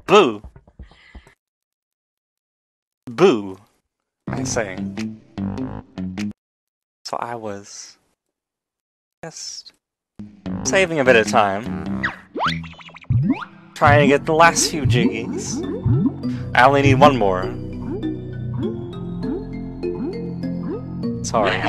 Boo! Boo! I say. So I was just saving a bit of time, trying to get the last few jiggies. I only need one more. Sorry.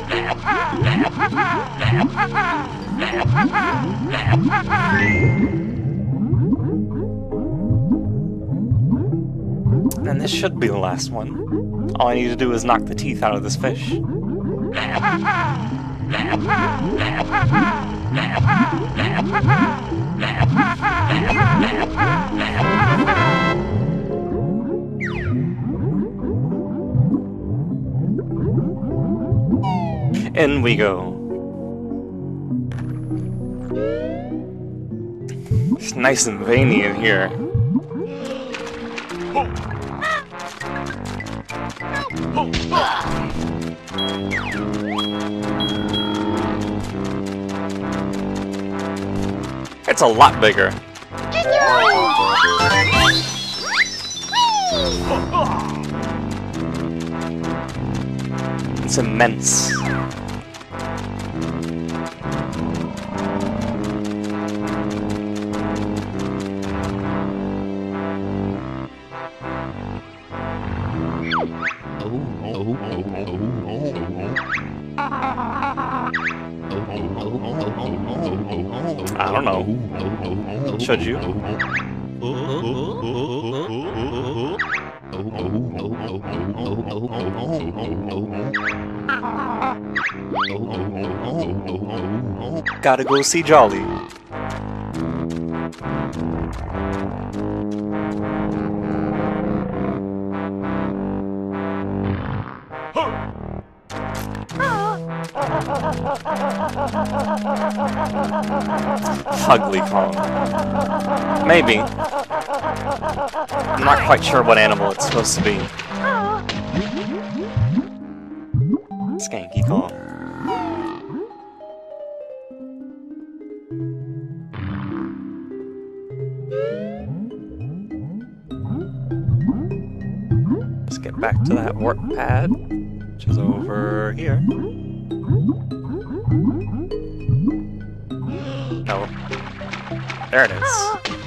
And this should be the last one. All I need to do is knock the teeth out of this fish. In we go. It's nice and veiny in here. It's a lot bigger. It's immense. I don't know. Should you? Gotta go see Jolly. Ugly Kong. Maybe. I'm not quite sure what animal it's supposed to be. Skanky Kong. Let's get back to that warp pad, which is over here. No. There it is.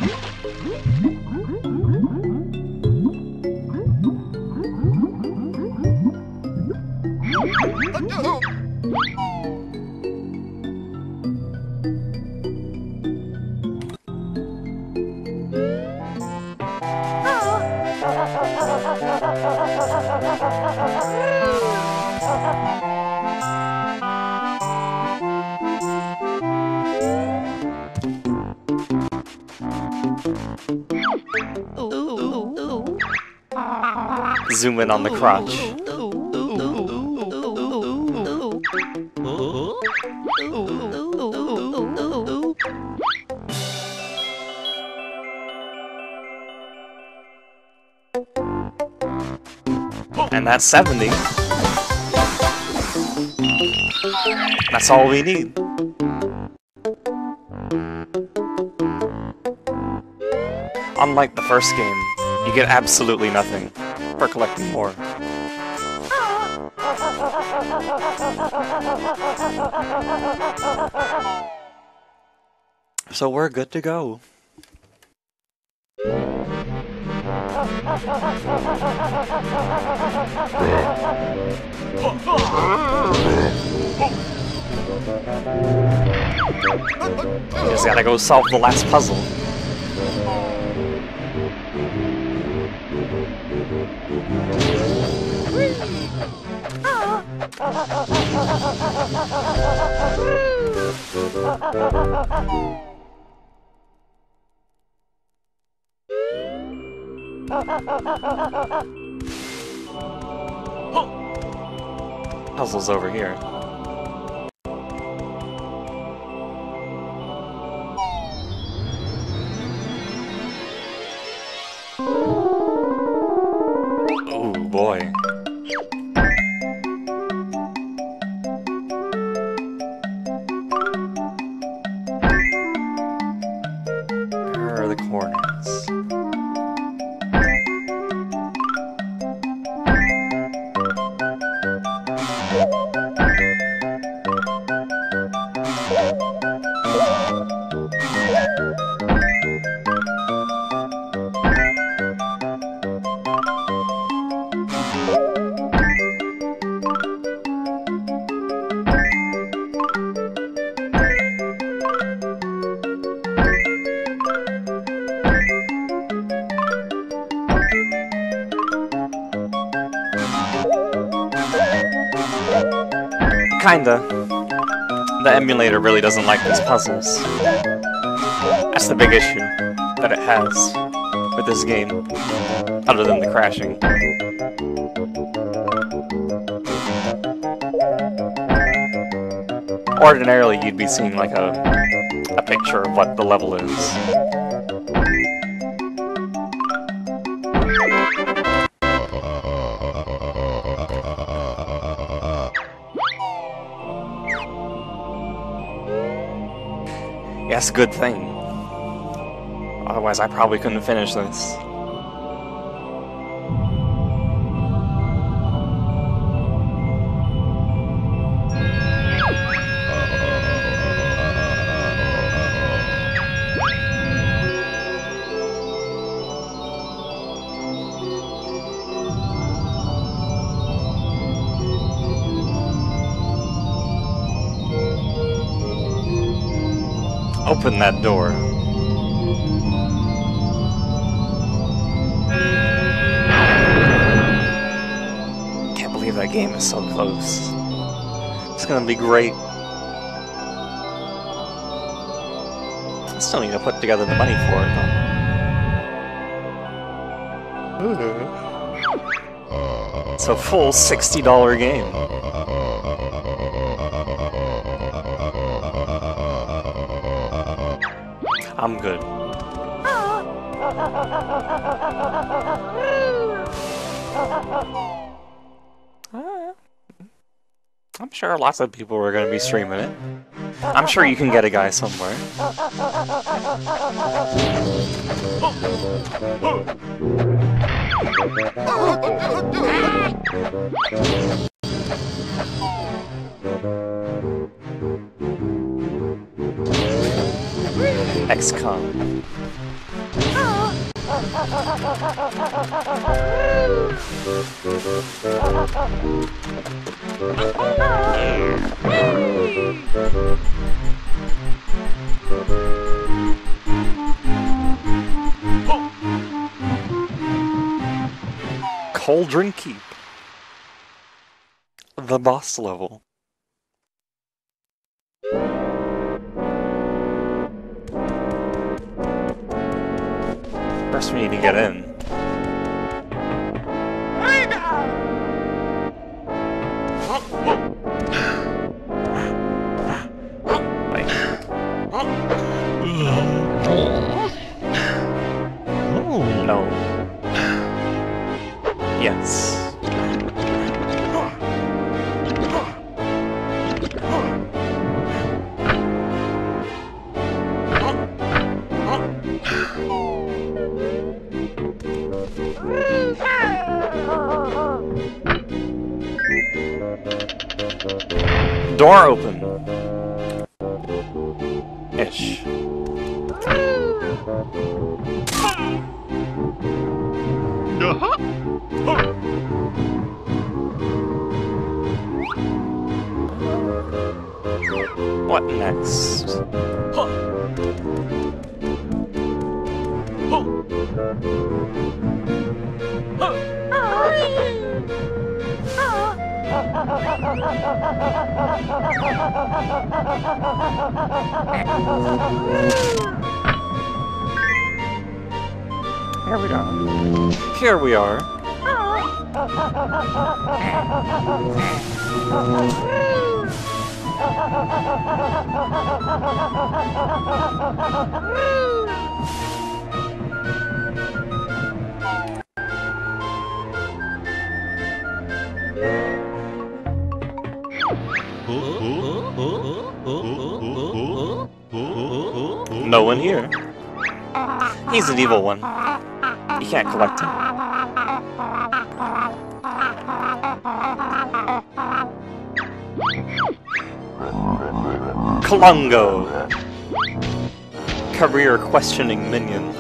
Zoom in on the crotch. And that's 70. That's all we need. Unlike the first game, you get absolutely nothing for collecting more. So we're good to go. Just gotta go solve the last puzzle. Puzzle's over here. Oh boy. Where are the corners? Kinda. The emulator really doesn't like these puzzles. That's the big issue that it has with this game, other than the crashing. Ordinarily, you'd be seeing like a picture of what the level is. Yeah, that's a good thing. Otherwise, I probably couldn't finish this. Open that door. Can't believe that game is so close. It's gonna be great. I still need to put together the money for it, though. It's a full $60 game. I'm good. I'm sure lots of people are going to be streaming it. I'm sure you can get a guy somewhere. XCOM. Cauldron Keep. The boss level. First we need to get in. Wait. No. Yes. Door open. Ish. What next? Here we are. Here we are. No one here. He's an evil one. You can't collect him. Kalungo. Career questioning minion.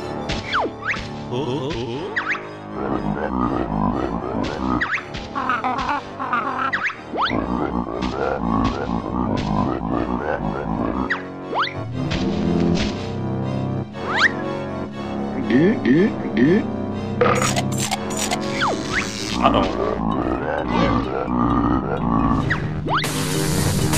Uh-oh.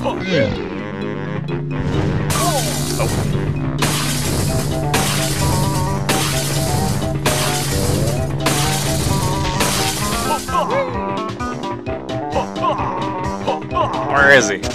Where is he?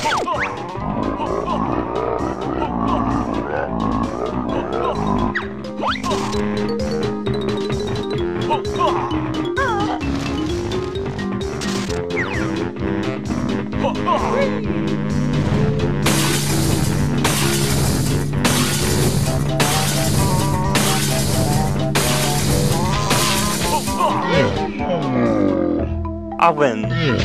I win.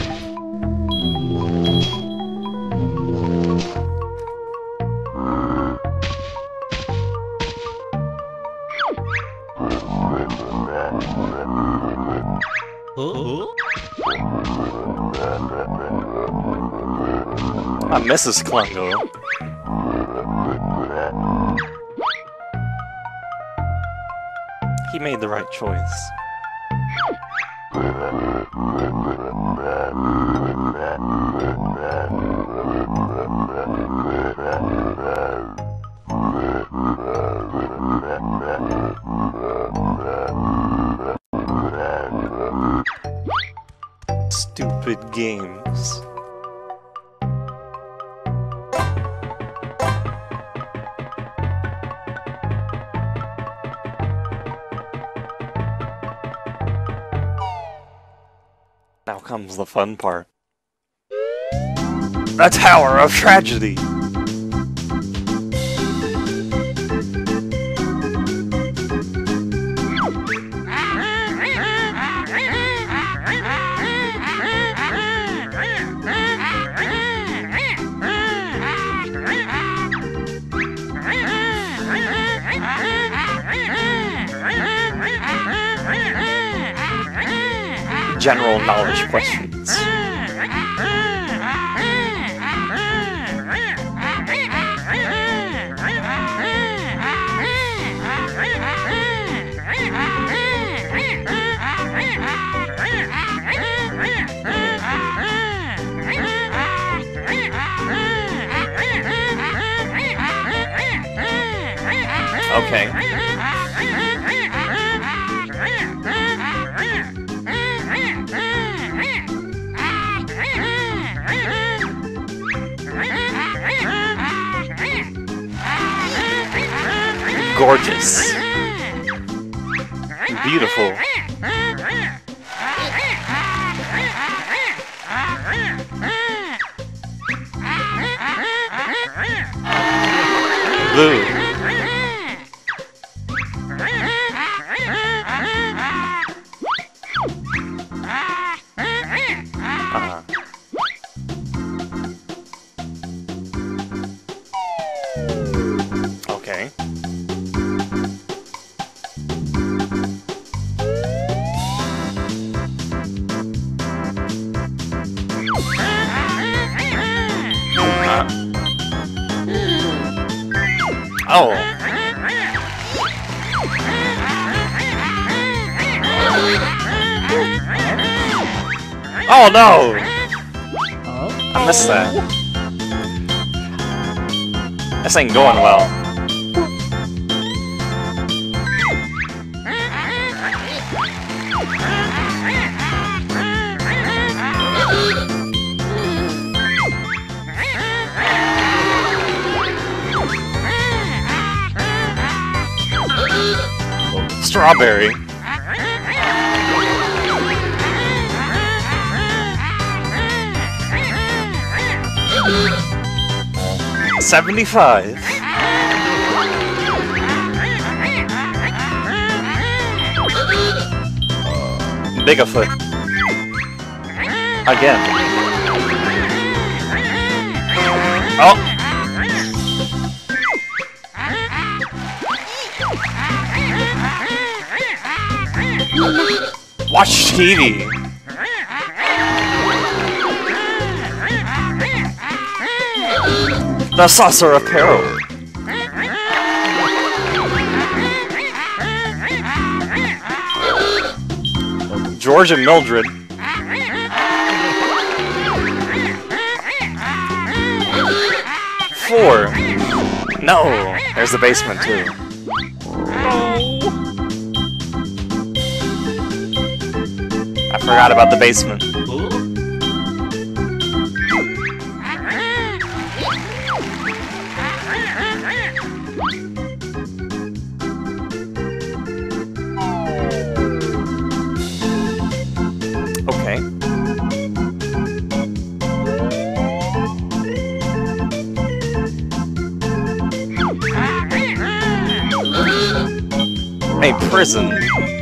I miss his Klungo. He made the right choice. Stupid games. Now comes the fun part. The Tower of Tragedy! General knowledge questions. Okay. Gorgeous. Beautiful. Blue. Okay. Oh. Oh no! I missed that. This ain't going well. Strawberry. $75. Bigfoot. Again. Oh. Watch TV. The Saucer of Peril. George and Mildred. before! No! There's the basement, too. I forgot about the basement. Okay. A prison.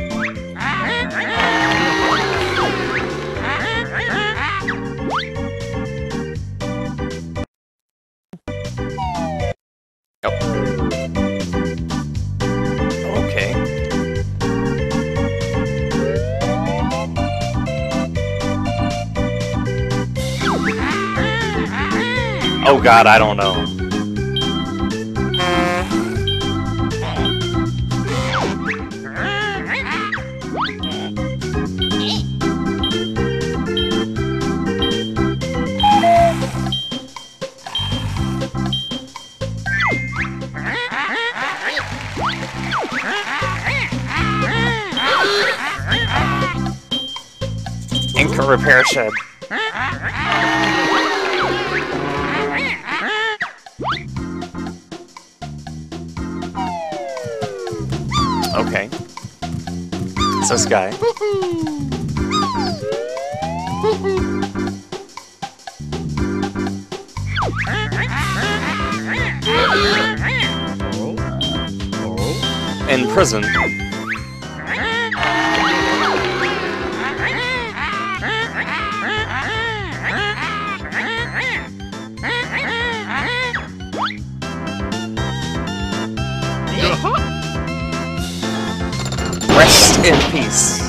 Yep. Okay. Oh god, I don't know. Anchor repair shed. Okay. It's this guy. In prison. Rest in peace.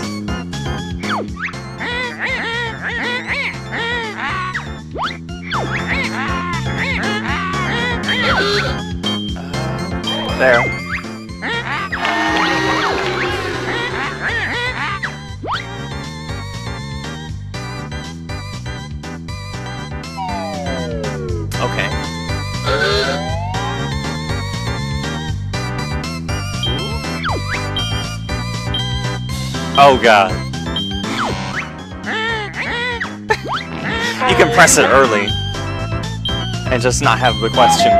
There. Okay. Oh god. You can press it early and just not have the question.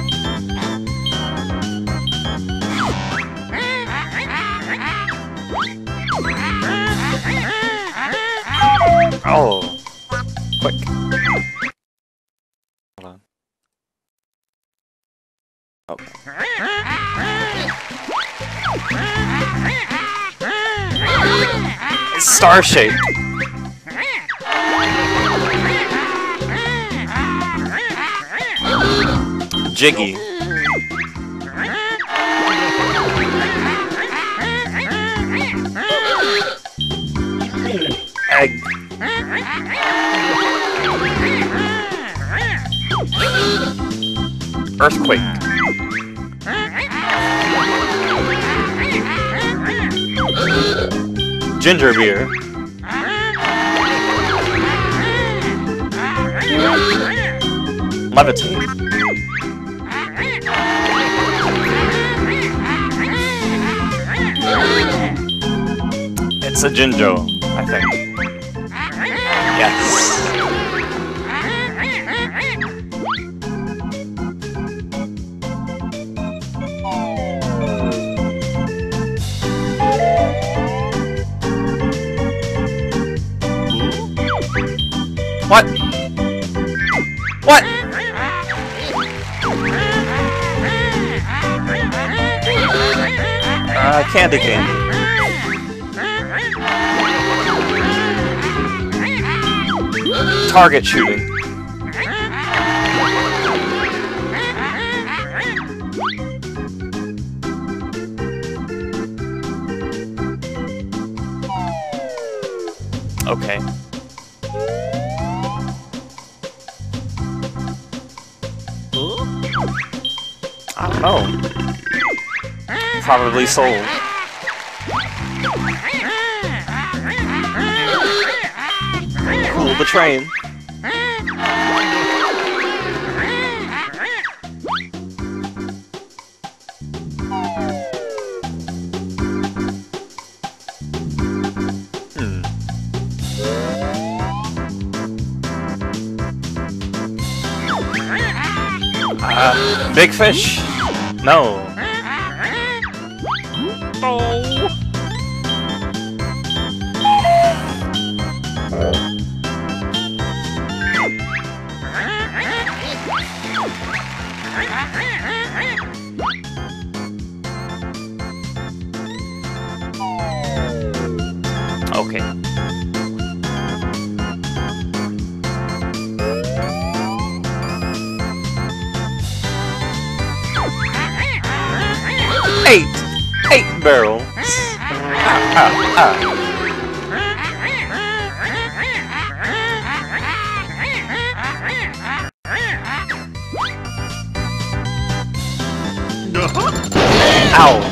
Oh. Quick. Hold on. Okay. It's star-shaped. Jiggy. Egg. Earthquake. Ginger beer. Levitate. It's a Jinjo, I think. Yes. What? What? Candy cane. Target shooting. Okay. I don't know. Probably sold. Cool, the train. Big fish? No. Oh. Okay. Eight barrels. Ow.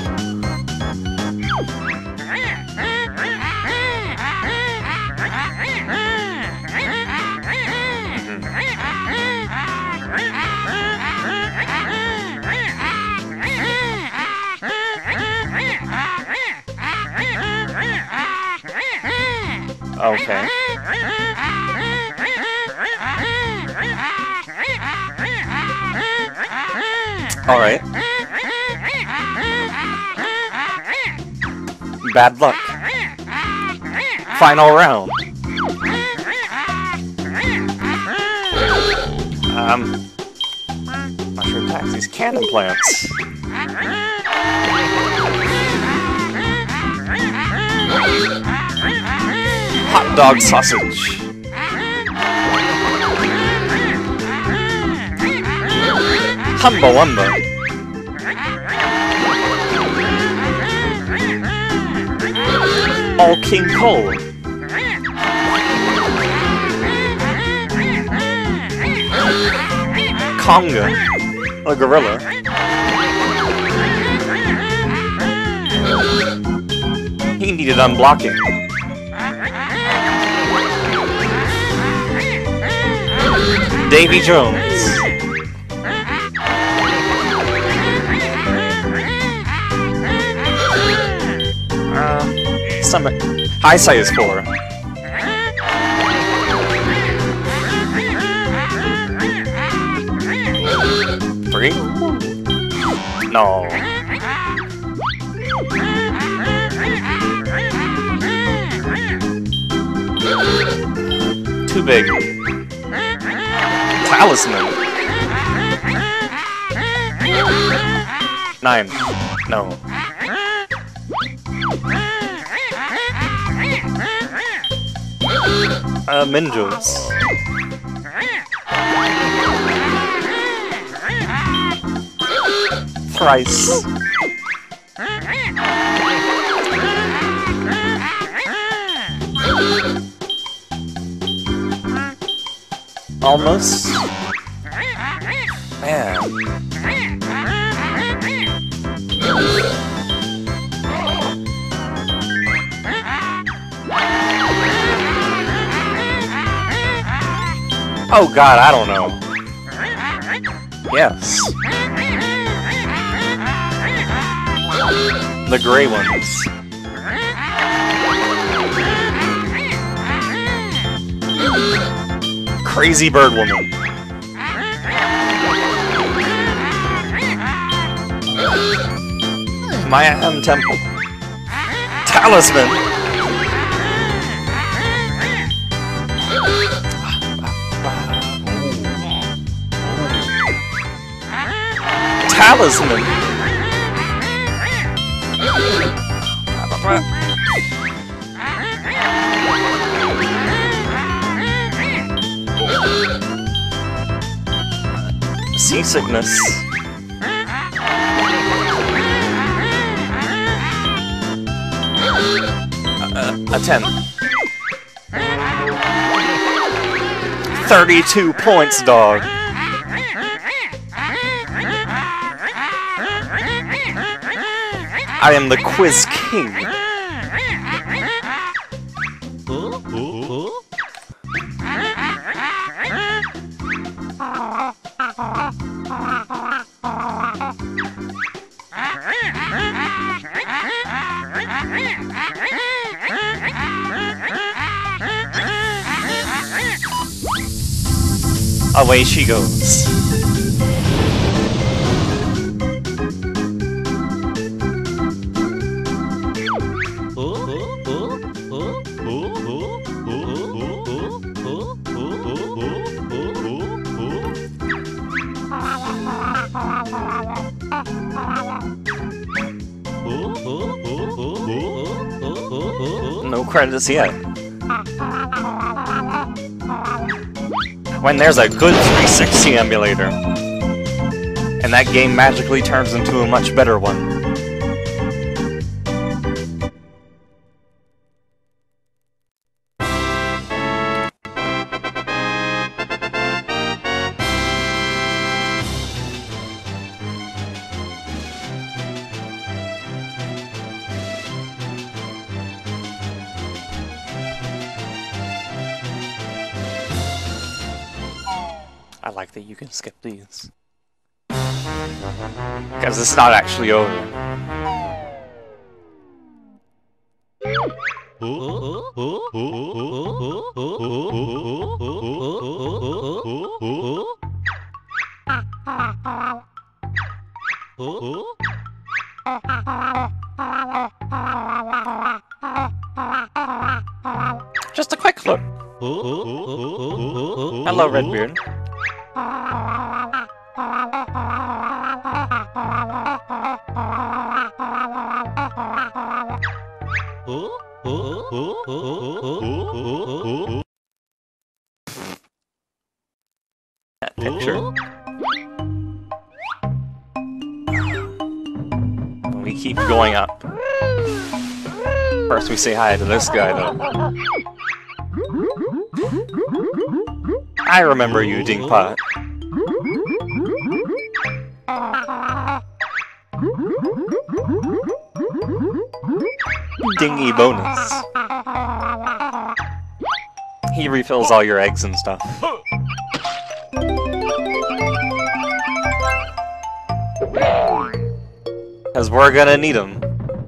Okay. Alright. Bad luck. Final round. Mushroom taxis, cannon plants. Hot dog sausage. Humba Wumba. All King Cole. Conga. A gorilla. He needed unblocking. Davy Jones. Stomach. Eyesight is 4. Three? No. Too big. Talisman. 9. No. Minjos. Thrice. Almost. Man. Oh god, I don't know. Yes. The gray ones. Crazy Bird Woman. Maya M. Temple. Talisman! Talisman! Seasickness. A 10. 32 points, dog. I am the quiz king. Away she goes. credits yet. When there's a good 360 emulator, and that game magically turns into a much better one. I like that you can skip these. Because it's not actually over. Just a quick look. Hello, Redbeard. That picture. We keep going up. First we say hi to this guy though. I remember you, Dingpot. Dingy bonus. He refills all your eggs and stuff. Because we're gonna need them.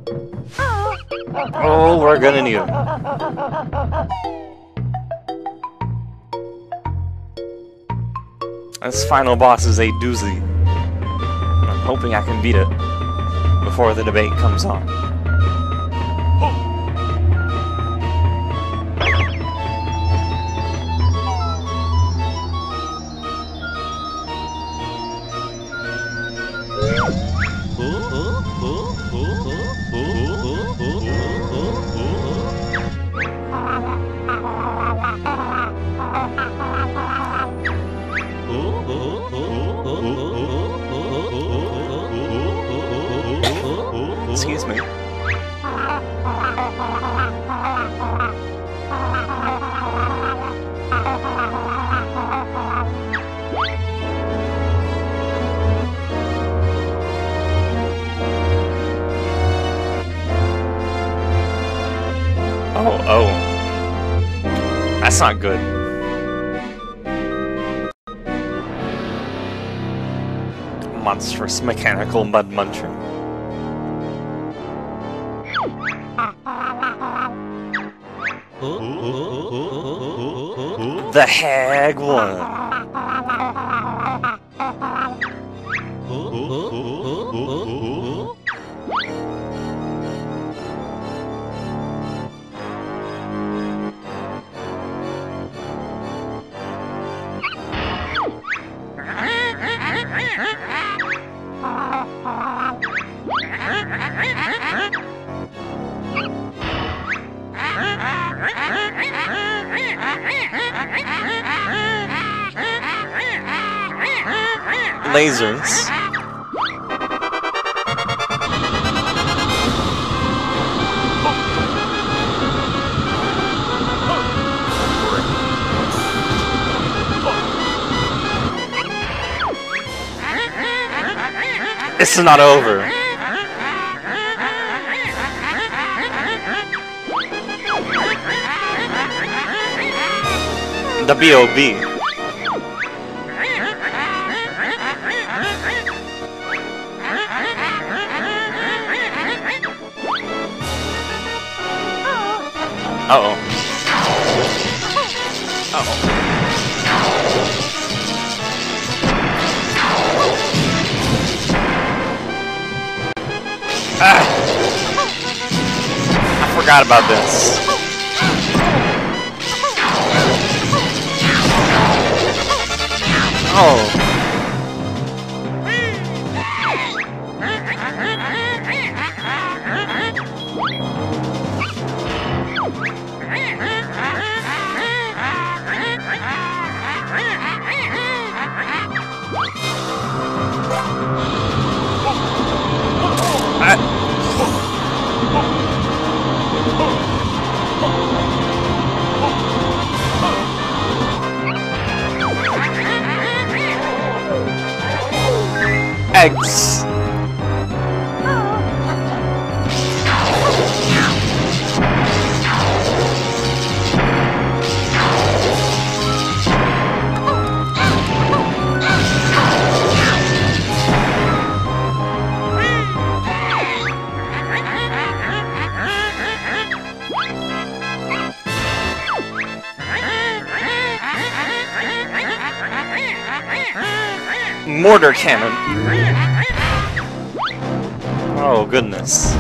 Oh, we're gonna need them. This final boss is a doozy. I'm hoping I can beat it before the debate comes on. Excuse me. Oh. That's not good. Monstrous mechanical mud muncher. The hag one. Lasers. It's not over. The B.O.B. Uh-oh. Uh-oh. Ah! I forgot about this. Oh. eggs! Mortar cannon. Oh, goodness.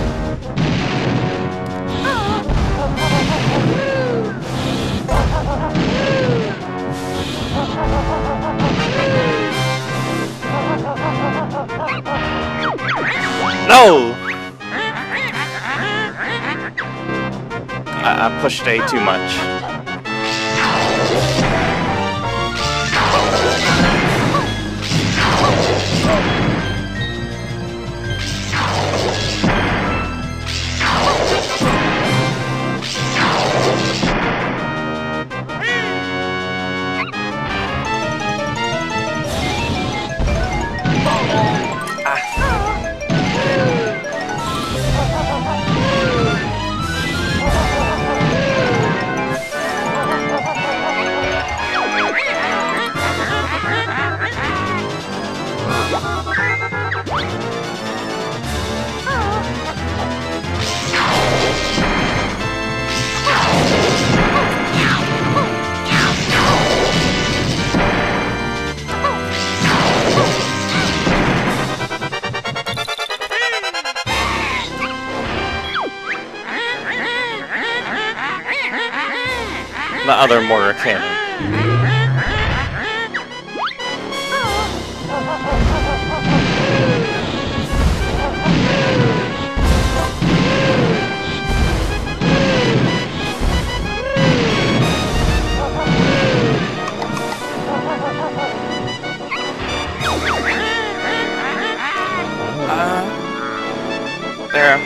No! I pushed A too much. The other mortar cannon. There.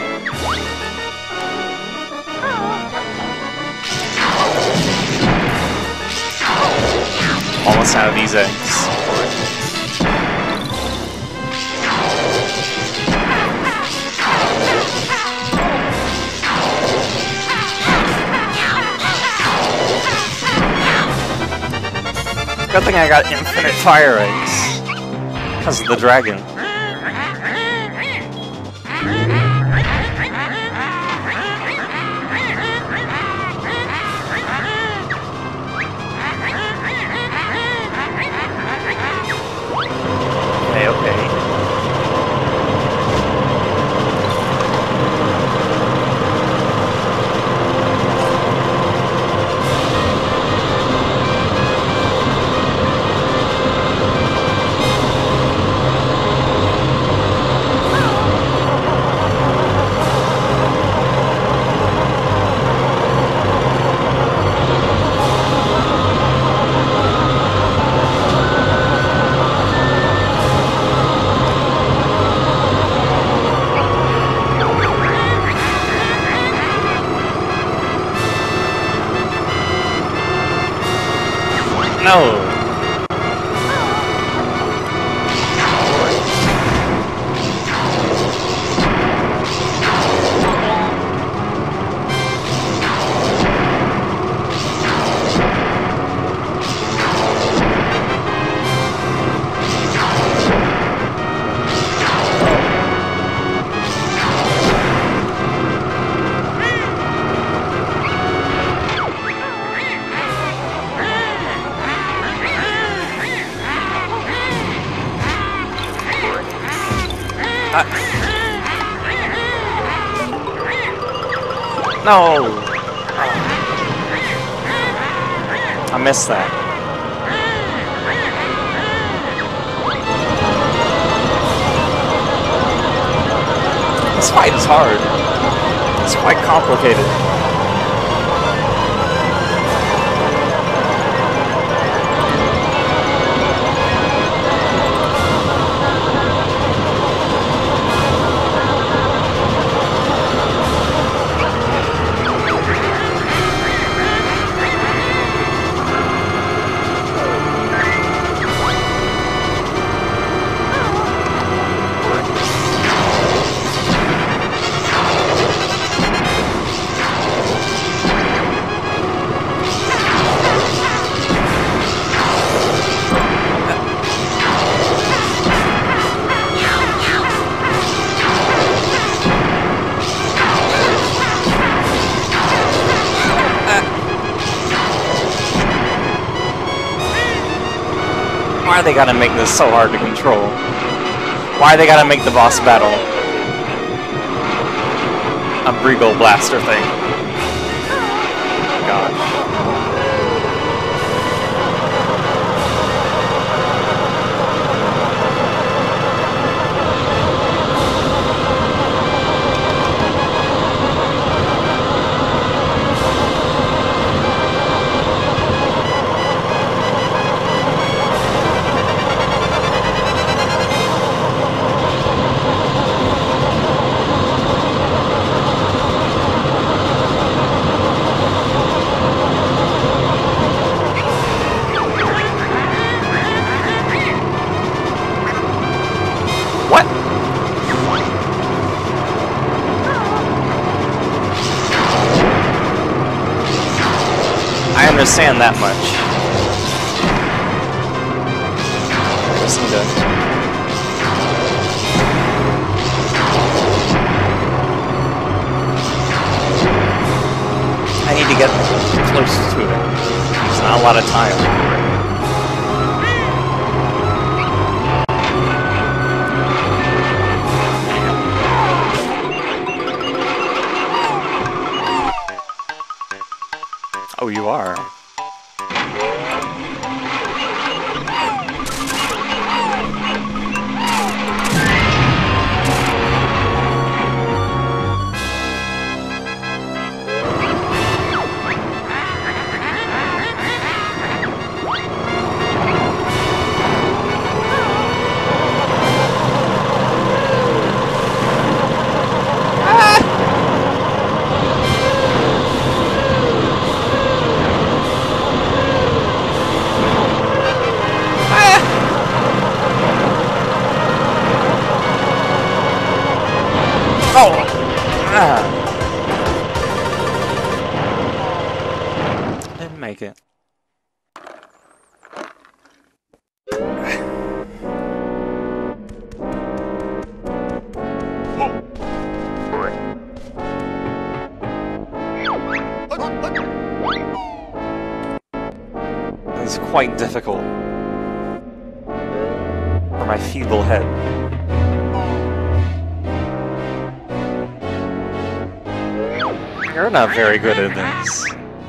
Almost out of these eggs. Good thing I got infinite fire eggs. Because of the dragon. Okay. No! No! I missed that. This fight is hard. It's quite complicated. Why they gotta make this so hard to control? Why they gotta make the boss battle a Brigo Blaster thing? Gosh. I understand that much. Just need to... I need to get close to it. There's not a lot of time. Oh, you are. Didn't make it. It's quite difficult for my feeble head. You're not very good at this.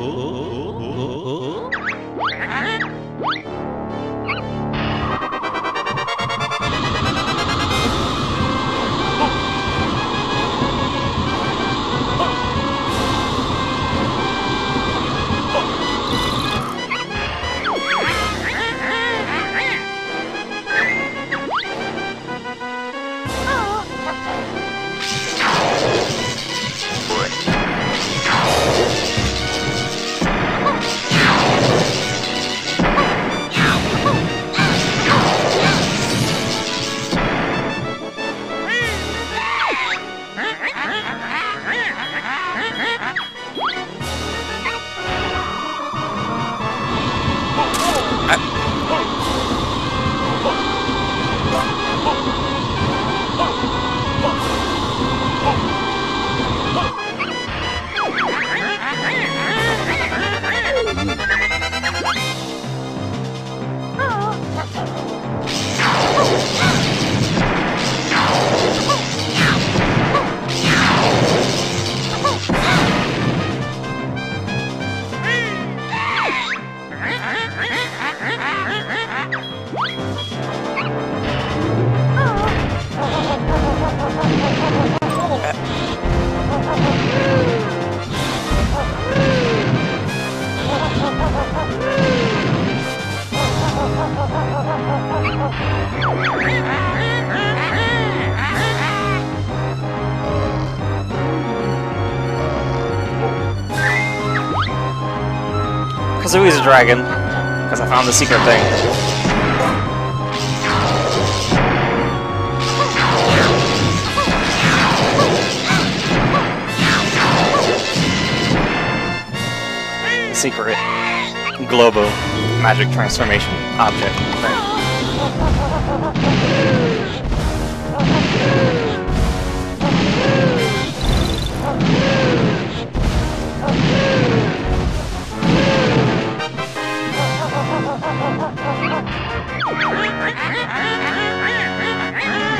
Tooie's a dragon, because I found the secret thing. Secret Globo magic transformation object thing.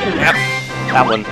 Yep, that one.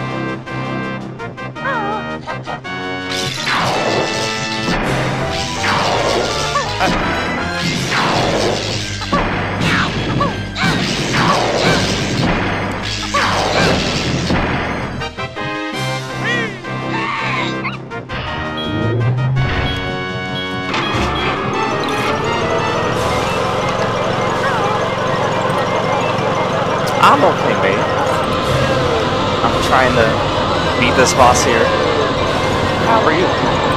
I'm okay, mate. I'm trying to beat this boss here. How are you?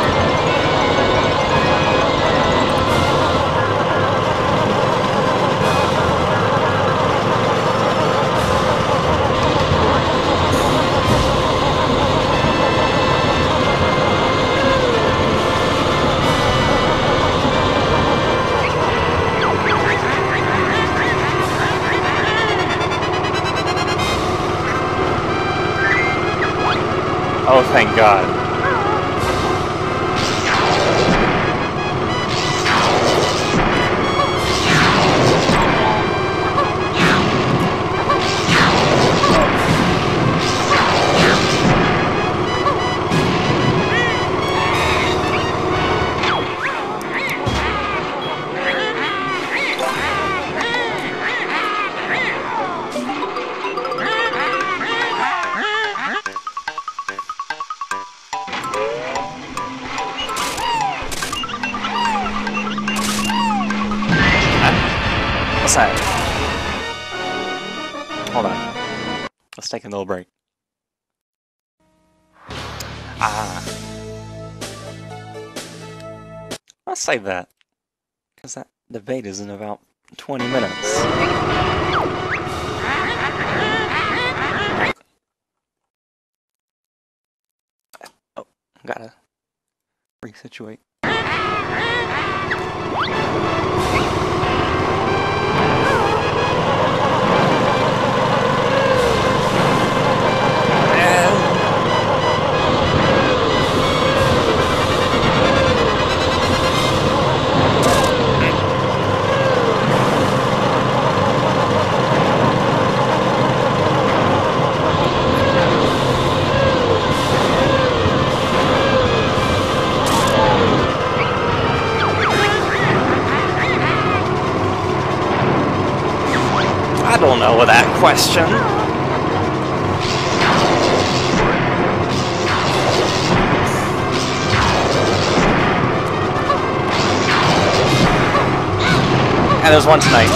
Oh, thank God. What's that? Hold on. Let's take a little break. I'll save that. Because that debate is in about 20 minutes. Oh, gotta resituate. I don't know with that question. And there's one tonight.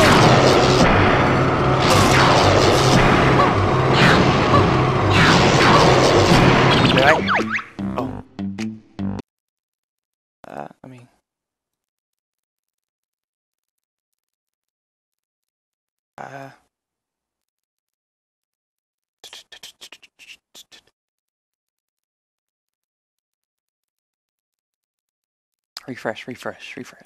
Did I? Oh. I mean. Refresh, refresh, refresh.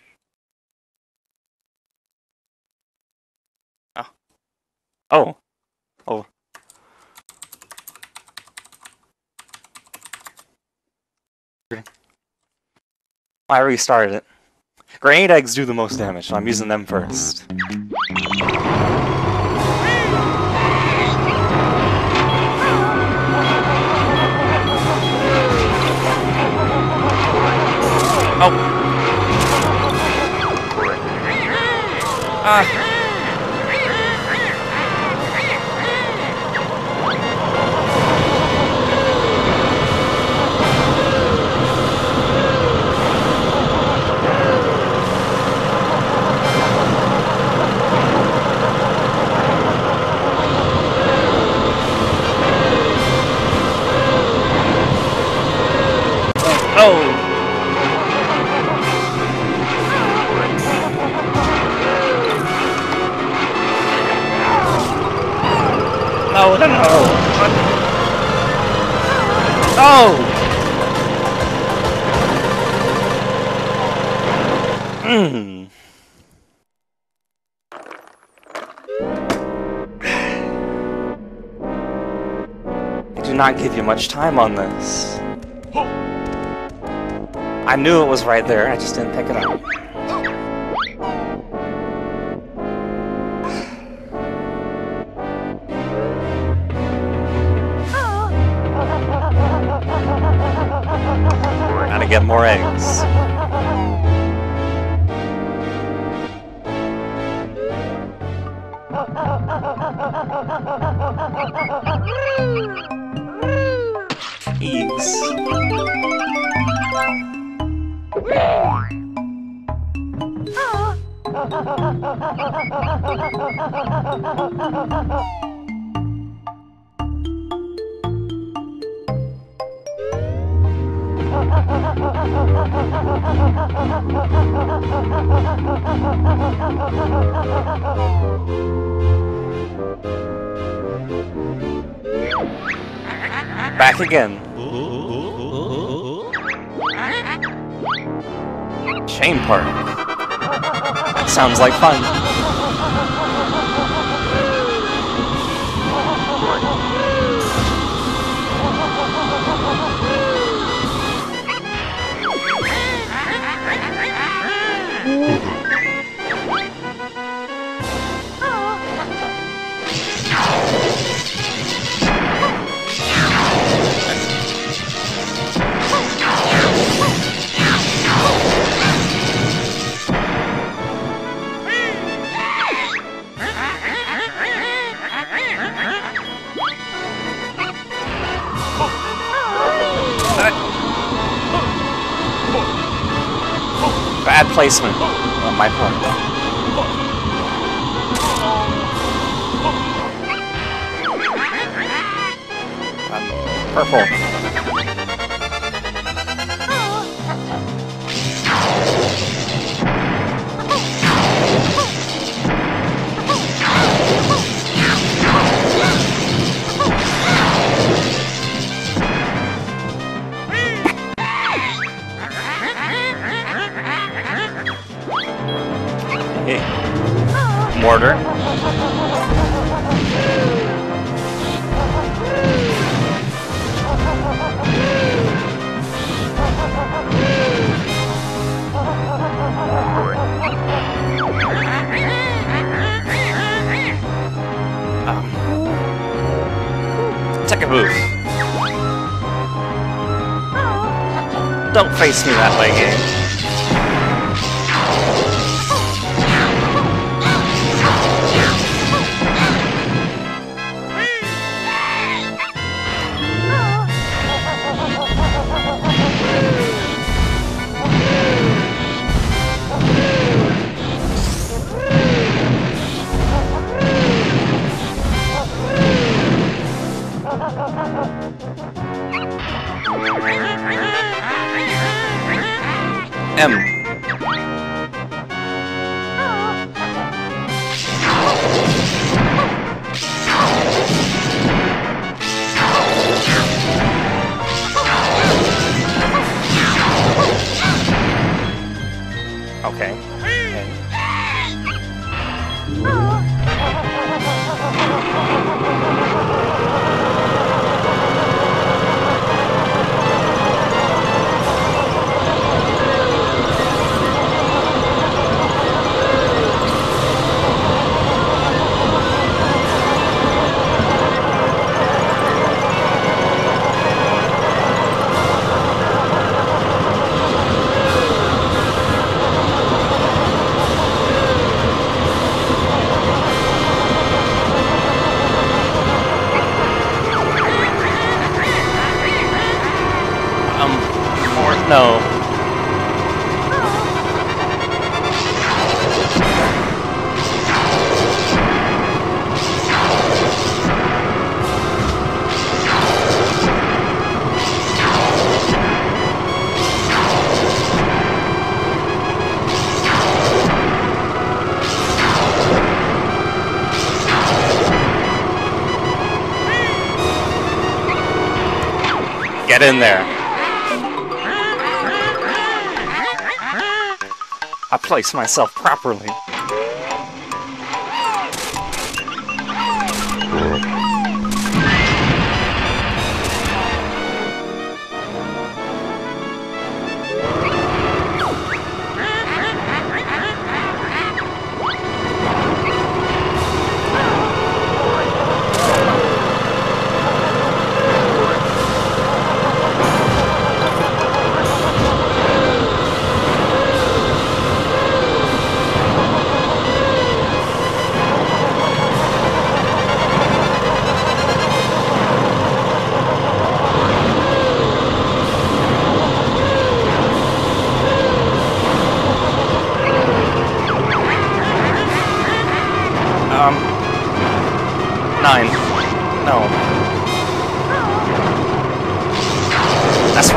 Oh. Oh. Oh. I restarted it. Grenade eggs do the most damage, so I'm using them first. Oh. Oh. No, no, no. Oh! I do not give you much time on this. I knew it was right there, I just didn't pick it up. get more eggs. Eggs. Back again. Chain park. That sounds like fun. Bad placement on my part. Purple. Mortar. Take a booth. Don't face me that way, game. M. Okay. No. Get in there. I place myself properly.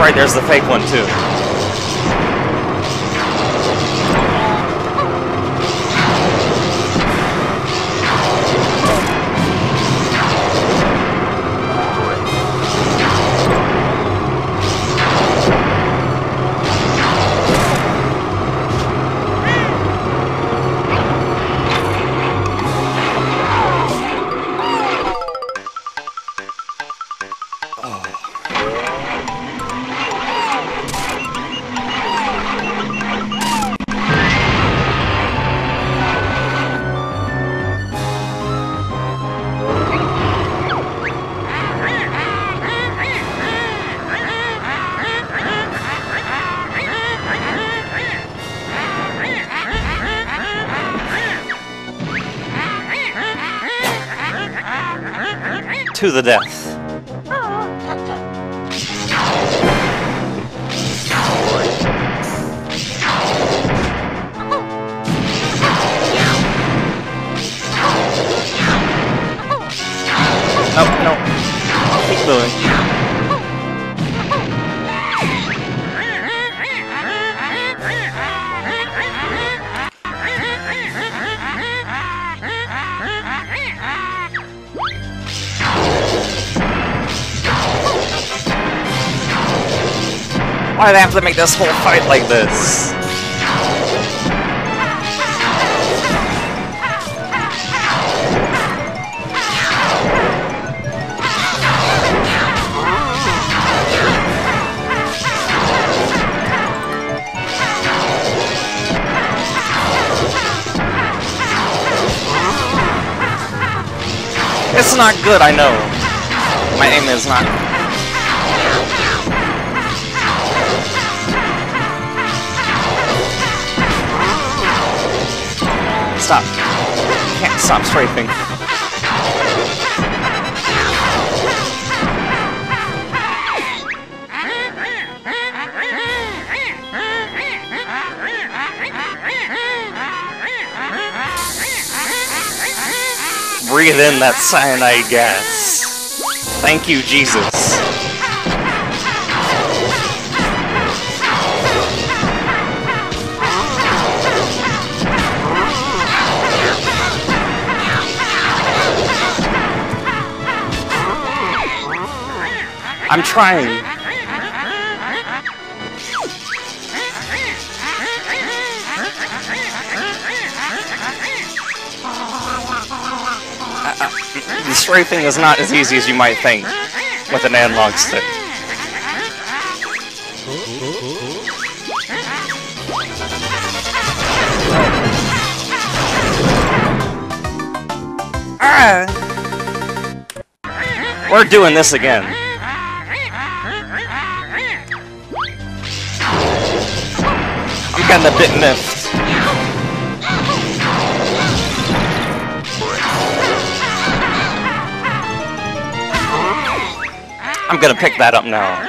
right, there's the fake one too. To the death. No. Keep moving. Why do they have to make this whole fight like this? It's not good, I know. My aim is not. Stop. Can't stop strafing. Breathe in that cyanide gas. Thank you, Jesus. I'm trying. The strafing is not as easy as you might think with an analog stick. We're doing this again. I'm getting a bit miffed. I'm gonna pick that up now.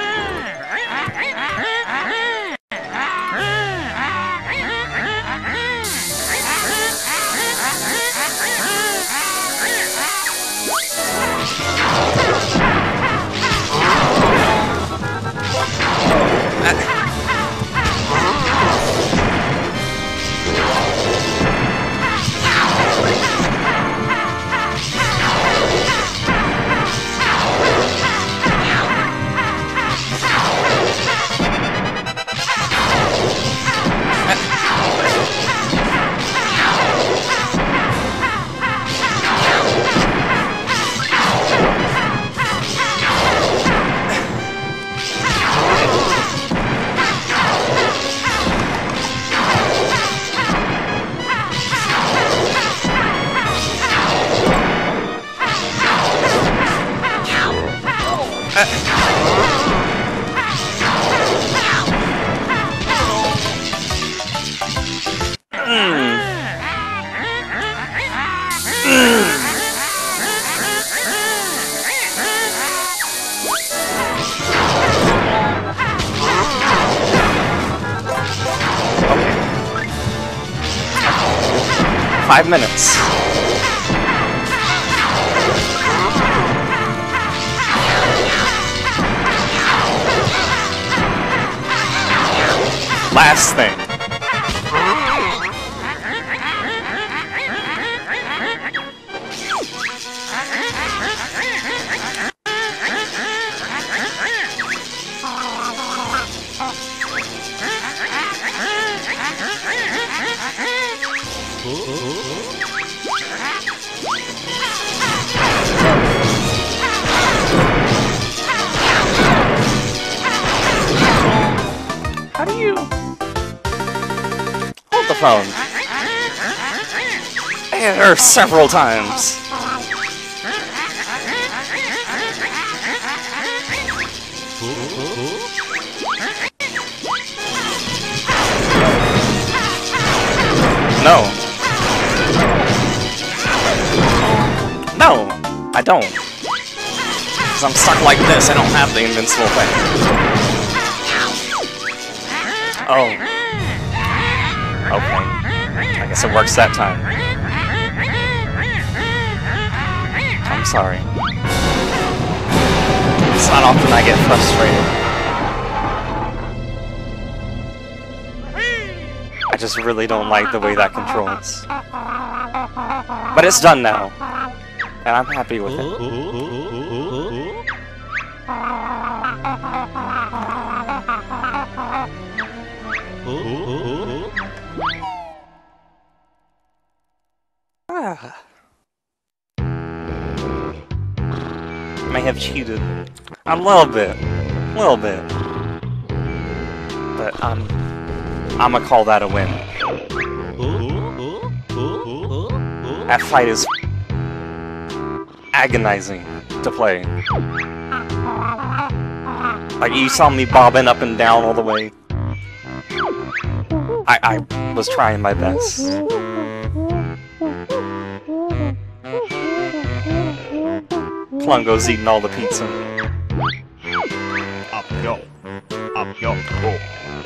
Okay. 5 minutes. last thing. How do you hold the phone? I hit her several times. No. No, I don't. Because I'm stuck like this, I don't have the invincible thing. Oh. Okay. I guess it works that time. I'm sorry. It's not often I get frustrated. I just really don't like the way that controls. But it's done now. And I'm happy with it. May have cheated a little bit, but I'ma call that a win. That fight is agonizing to play. Like, you saw me bobbing up and down all the way. I was trying my best. Plungo's eating all the pizza. Up yo, go.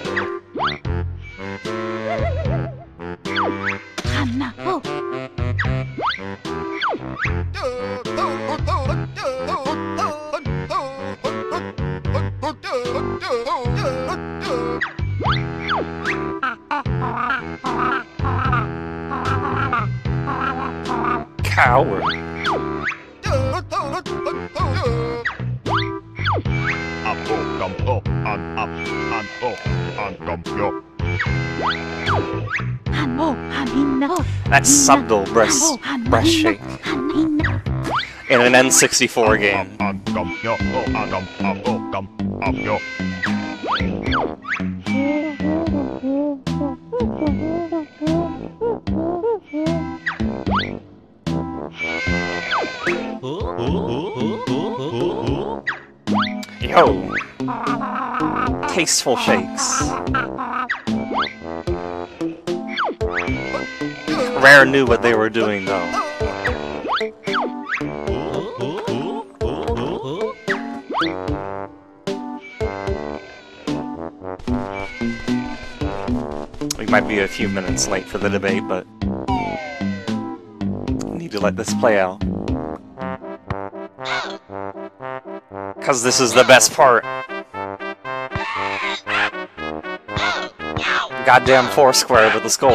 Coward. That's subtle breast shake in an N64 game. Yo, tasteful shakes. Rare knew what they were doing, though. We might be a few minutes late for the debate, but I need to let this play out. Because this is the best part. Goddamn Foursquare with the skull.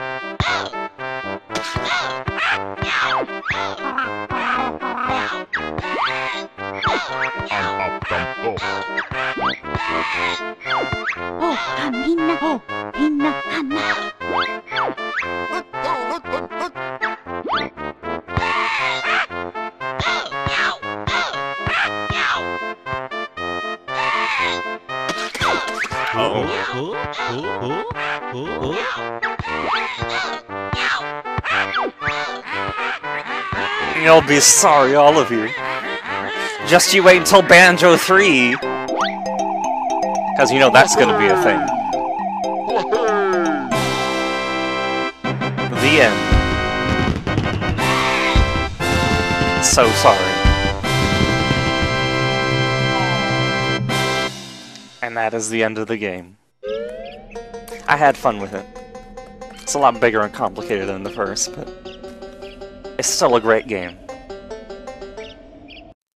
You'll be sorry, all of you. Just you wait until Banjo 3. Because you know that's gonna be a thing. The end. So sorry. And that is the end of the game. I had fun with it. It's a lot bigger and complicated than the first, but it's still a great game.